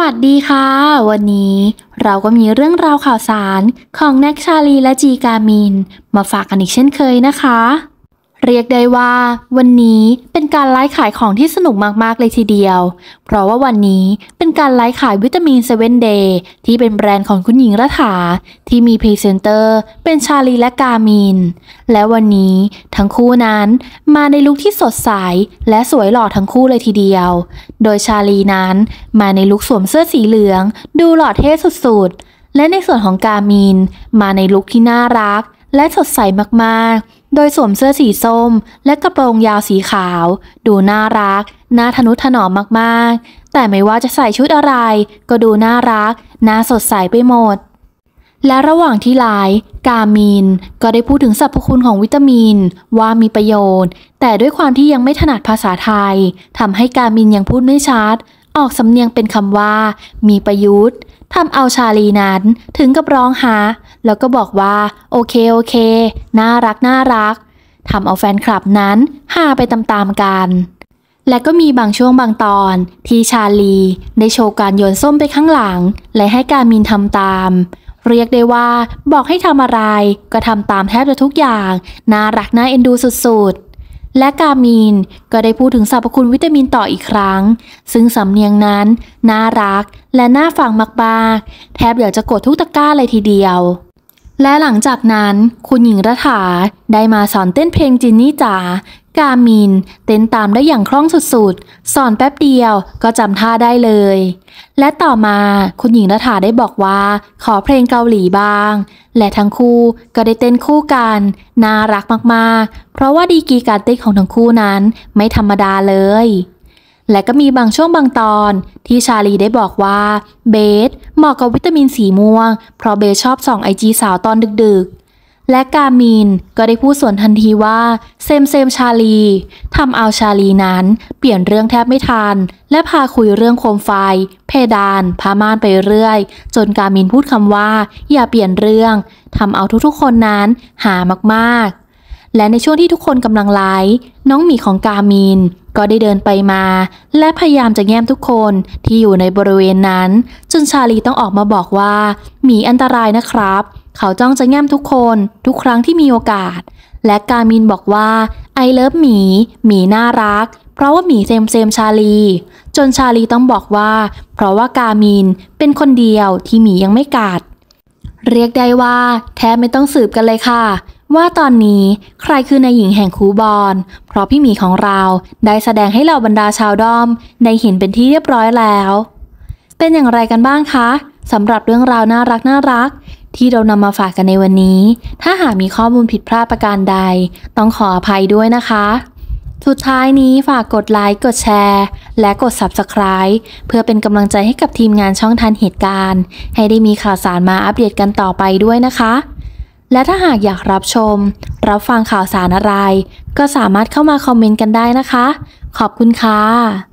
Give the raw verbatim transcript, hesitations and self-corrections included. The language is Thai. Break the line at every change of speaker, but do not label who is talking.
วัสดีค่ะวันนี้เราก็มีเรื่องราวข่าวสารของแน็กชาลีและจีกามินมาฝากกันอีกเช่นเคยนะคะเรียกได้ว่าวันนี้เป็นการไลฟ์ขายของที่สนุกมากๆเลยทีเดียวเพราะว่าวันนี้เป็นการไลฟ์ขายวิตามินเซเว่นเดย์ที่เป็นแบรนด์ของคุณหญิงรัฐาที่มีพรีเซนเตอร์เป็นชาลีและกามินและวันนี้ทั้งคู่นั้นมาในลุคที่สดใสและสวยหล่อทั้งคู่เลยทีเดียวโดยชาลีนั้นมาในลุคสวมเสื้อสีเหลืองดูหล่อเท่สุดๆและในส่วนของกามินมาในลุคที่น่ารักและสดใสมากๆโดยสวมเสื้อสีส้มและกระโปรงยาวสีขาวดูน่ารักน่าทนุถนอมมากๆแต่ไม่ว่าจะใส่ชุดอะไรก็ดูน่ารักน่าสดใสไปหมดและระหว่างที่ไลฟ์กามินก็ได้พูดถึงสรรพคุณของวิตามินว่ามีประโยชน์แต่ด้วยความที่ยังไม่ถนัดภาษาไทยทำให้กามินยังพูดไม่ชัดออกสำเนียงเป็นคำว่ามีประยุทธ์ทำเอาชาลีนั้นถึงกับร้องฮะแล้วก็บอกว่าโอเคโอเคน่ารักน่ารักทำเอาแฟนคลับนั้นฮาไปตามๆกันและก็มีบางช่วงบางตอนที่ชาลีได้โชว์การโยนส้มไปข้างหลังและให้กามินทำตามเรียกได้ว่าบอกให้ทำอะไรก็ทำตามแทบจะทุกอย่างน่ารักน่าเอ็นดูสุดๆและกามินก็ได้พูดถึงสรรพคุณวิตามินต่ออีกครั้งซึ่งสำเนียงนั้นน่ารักและน่าฟังมากๆแทบอยากจะกดทุกตะกร้าเลยทีเดียวและหลังจากนั้นคุณหญิงรัฐาได้มาสอนเต้นเพลงจินนี่จ๋ากามินเต้นตามได้อย่างคล่องสุดๆสอนแป๊บเดียวก็จำท่าได้เลยและต่อมาคุณหญิงรัฐาได้บอกว่าขอเพลงเกาหลีบ้างและทั้งคู่ก็ได้เต้นคู่กันน่ารักมากๆเพราะว่าดีกรีการเต้นของทั้งคู่นั้นไม่ธรรมดาเลยและก็มีบางช่วงบางตอนที่ชาลีได้บอกว่าเบสเหมาะกับวิตามินสีม่วงเพราะเบสชอบส่องไอจีสาวตอนดึกๆและกามินก็ได้พูดสวนทันทีว่าเซมเซมชาลีทำเอาชาลีนั้นเปลี่ยนเรื่องแทบไม่ทันและพาคุยเรื่องโคมไฟเพดานผ้าม่านไปเรื่อยจนกามินพูดคำว่าอย่าเปลี่ยนเรื่องทำเอาทุกๆคนนั้นหามากๆและในช่วงที่ทุกคนกำลังไลฟ์น้องหมีของกามินก็ได้เดินไปมาและพยายามจะแง้มทุกคนที่อยู่ในบริเวณนั้นจนชาลีต้องออกมาบอกว่าหมีอันตรายนะครับเขาจ้องจะแง้มทุกคนทุกครั้งที่มีโอกาสและกามินบอกว่าไอเลิฟหมีหมีน่ารักเพราะว่าหมีเซมเซมชาลีจนชาลีต้องบอกว่าเพราะว่ากามินเป็นคนเดียวที่หมียังไม่กัดเรียกได้ว่าแทบไม่ต้องสืบกันเลยค่ะว่าตอนนี้ใครคือนายหญิงแห่งคูบอนเพราะพี่หมีของเราได้แสดงให้เหล่าบรรดาชาวด้อมได้เห็นเป็นที่เรียบร้อยแล้วเป็นอย่างไรกันบ้างคะสำหรับเรื่องราวน่ารักน่ารักที่เรานำมาฝากกันในวันนี้ถ้าหากมีข้อมูลผิดพลาดประการใดต้องขออภัยด้วยนะคะสุดท้ายนี้ฝากกดไลค์กดแชร์และกด ซับสไครบ์ เพื่อเป็นกำลังใจให้กับทีมงานช่องทันเหตุการณ์ให้ได้มีข่าวสารมาอัปเดตกันต่อไปด้วยนะคะและถ้าหากอยากรับชมรับฟังข่าวสารอะไรก็สามารถเข้ามาคอมเมนต์กันได้นะคะขอบคุณค่ะ